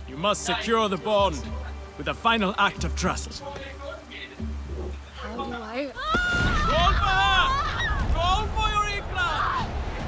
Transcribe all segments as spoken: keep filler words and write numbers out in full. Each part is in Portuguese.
You must secure the bond with a final act of trust. How do I... Roll for her! Roll for your eggplant!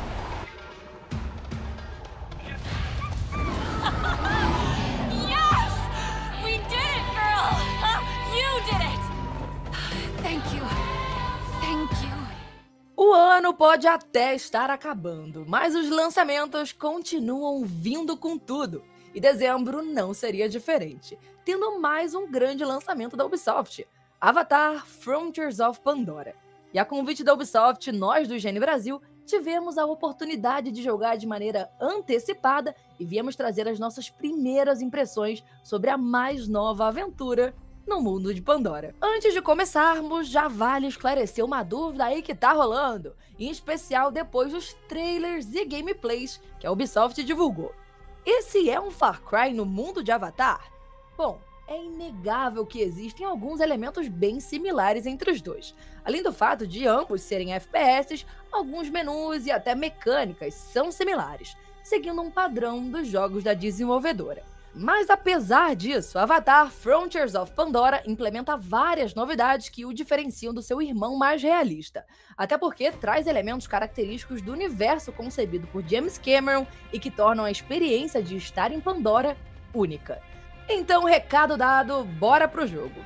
Yes! We did it, girl! You did it! Thank you. Thank you. O ano pode até estar acabando, mas os lançamentos continuam vindo com tudo. E dezembro não seria diferente, tendo mais um grande lançamento da Ubisoft, Avatar Frontiers of Pandora. E a convite da Ubisoft, nós do Higiene Brasil tivemos a oportunidade de jogar de maneira antecipada e viemos trazer as nossas primeiras impressões sobre a mais nova aventura no mundo de Pandora. Antes de começarmos, já vale esclarecer uma dúvida aí que tá rolando, em especial depois dos trailers e gameplays que a Ubisoft divulgou. Esse é um Far Cry no mundo de Avatar? Bom, é inegável que existem alguns elementos bem similares entre os dois. Além do fato de ambos serem F P S, alguns menus e até mecânicas são similares, seguindo um padrão dos jogos da desenvolvedora. Mas apesar disso, Avatar Frontiers of Pandora implementa várias novidades que o diferenciam do seu irmão mais realista, até porque traz elementos característicos do universo concebido por James Cameron e que tornam a experiência de estar em Pandora única. Então, recado dado, bora pro jogo!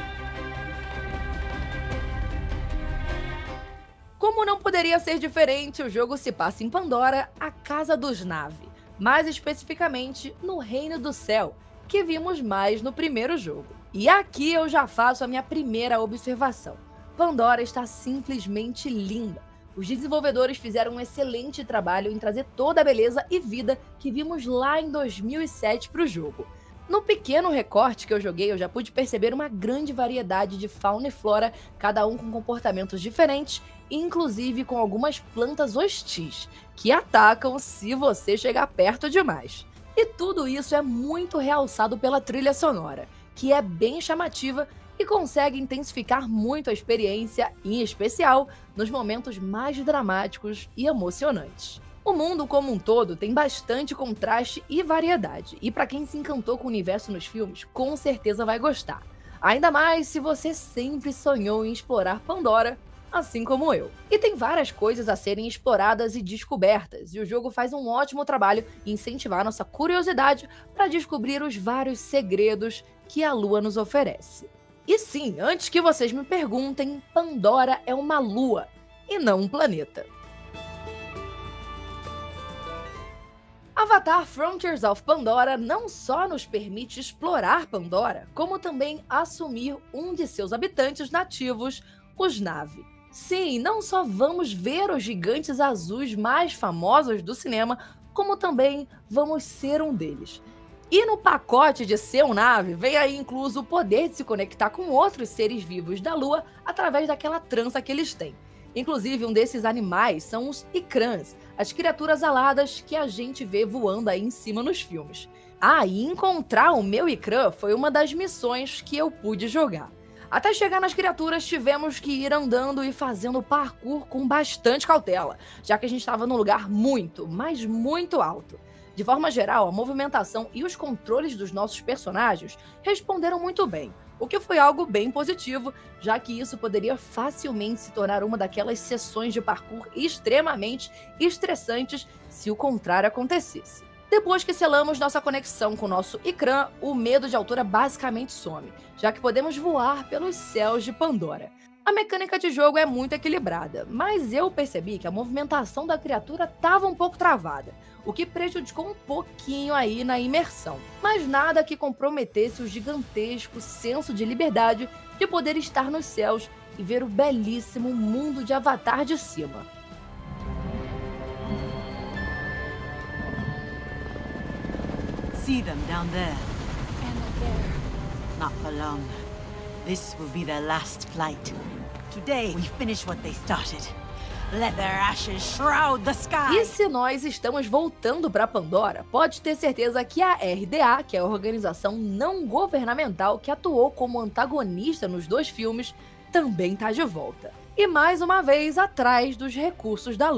Como não poderia ser diferente, o jogo se passa em Pandora, a Casa dos Na'vi, mais especificamente no Reino do Céu, que vimos mais no primeiro jogo. E aqui eu já faço a minha primeira observação. Pandora está simplesmente linda. Os desenvolvedores fizeram um excelente trabalho em trazer toda a beleza e vida que vimos lá em dois mil e sete para o jogo. No pequeno recorte que eu joguei, eu já pude perceber uma grande variedade de fauna e flora, cada um com comportamentos diferentes, inclusive com algumas plantas hostis, que atacam se você chegar perto demais. E tudo isso é muito realçado pela trilha sonora, que é bem chamativa e consegue intensificar muito a experiência, em especial nos momentos mais dramáticos e emocionantes. O mundo como um todo tem bastante contraste e variedade, e para quem se encantou com o universo nos filmes, com certeza vai gostar. Ainda mais se você sempre sonhou em explorar Pandora, assim como eu. E tem várias coisas a serem exploradas e descobertas, e o jogo faz um ótimo trabalho em incentivar nossa curiosidade para descobrir os vários segredos que a Lua nos oferece. E sim, antes que vocês me perguntem, Pandora é uma lua, e não um planeta. Avatar Frontiers of Pandora não só nos permite explorar Pandora, como também assumir um de seus habitantes nativos, os Na'vi. Sim, não só vamos ver os gigantes azuis mais famosos do cinema, como também vamos ser um deles. E no pacote de ser um Na'vi, vem aí incluso o poder de se conectar com outros seres vivos da Lua através daquela trança que eles têm. Inclusive, um desses animais são os Ikrans, as criaturas aladas que a gente vê voando aí em cima nos filmes. Ah, e encontrar o meu Ikran foi uma das missões que eu pude jogar. Até chegar nas criaturas, tivemos que ir andando e fazendo parkour com bastante cautela, já que a gente estava num lugar muito, mas muito alto. De forma geral, a movimentação e os controles dos nossos personagens responderam muito bem, o que foi algo bem positivo, já que isso poderia facilmente se tornar uma daquelas sessões de parkour extremamente estressantes se o contrário acontecesse. Depois que selamos nossa conexão com nosso Ikran, o medo de altura basicamente some, já que podemos voar pelos céus de Pandora. A mecânica de jogo é muito equilibrada, mas eu percebi que a movimentação da criatura estava um pouco travada, o que prejudicou um pouquinho aí na imersão. Mas nada que comprometesse o gigantesco senso de liberdade de poder estar nos céus e ver o belíssimo mundo de Avatar de cima. See them down there. And up there. Not for long. This will be their last flight. Today we finish what they started. Let their ashes shroud the sky. E se nós estamos voltando para Pandora, pode ter certeza que a R D A, que é a organização não governamental que atuou como antagonista nos dois filmes, também está de volta. E mais uma vez atrás dos recursos da Lua.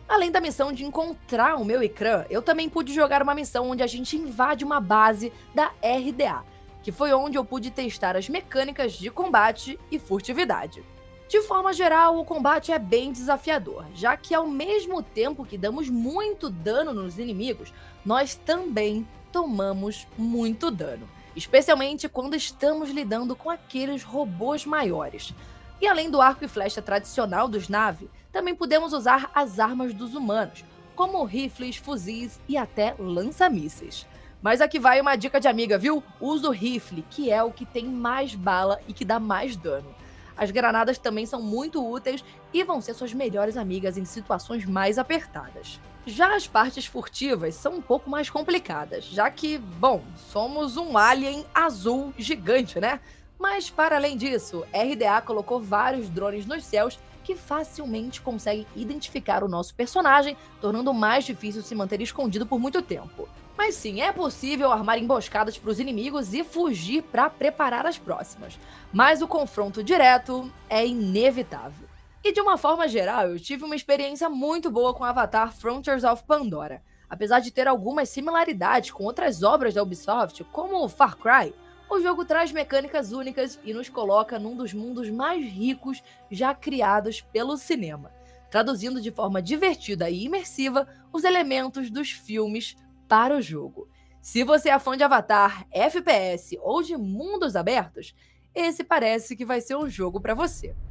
Além da missão de encontrar o meu Ikran, eu também pude jogar uma missão onde a gente invade uma base da R D A, que foi onde eu pude testar as mecânicas de combate e furtividade. De forma geral, o combate é bem desafiador, já que ao mesmo tempo que damos muito dano nos inimigos, nós também tomamos muito dano, especialmente quando estamos lidando com aqueles robôs maiores. E além do arco e flecha tradicional dos Na'vi, também podemos usar as armas dos humanos, como rifles, fuzis e até lança-mísseis. Mas aqui vai uma dica de amiga, viu? Usa o rifle, que é o que tem mais bala e que dá mais dano. As granadas também são muito úteis e vão ser suas melhores amigas em situações mais apertadas. Já as partes furtivas são um pouco mais complicadas, já que, bom, somos um alien azul gigante, né? Mas para além disso, R D A colocou vários drones nos céus que facilmente conseguem identificar o nosso personagem, tornando mais difícil se manter escondido por muito tempo. Mas sim, é possível armar emboscadas para os inimigos e fugir para preparar as próximas. Mas o confronto direto é inevitável. E de uma forma geral, eu tive uma experiência muito boa com Avatar Frontiers of Pandora. Apesar de ter algumas similaridades com outras obras da Ubisoft, como Far Cry, o jogo traz mecânicas únicas e nos coloca num dos mundos mais ricos já criados pelo cinema, traduzindo de forma divertida e imersiva os elementos dos filmes para o jogo. Se você é fã de Avatar, F P S ou de mundos abertos, esse parece que vai ser um jogo para você.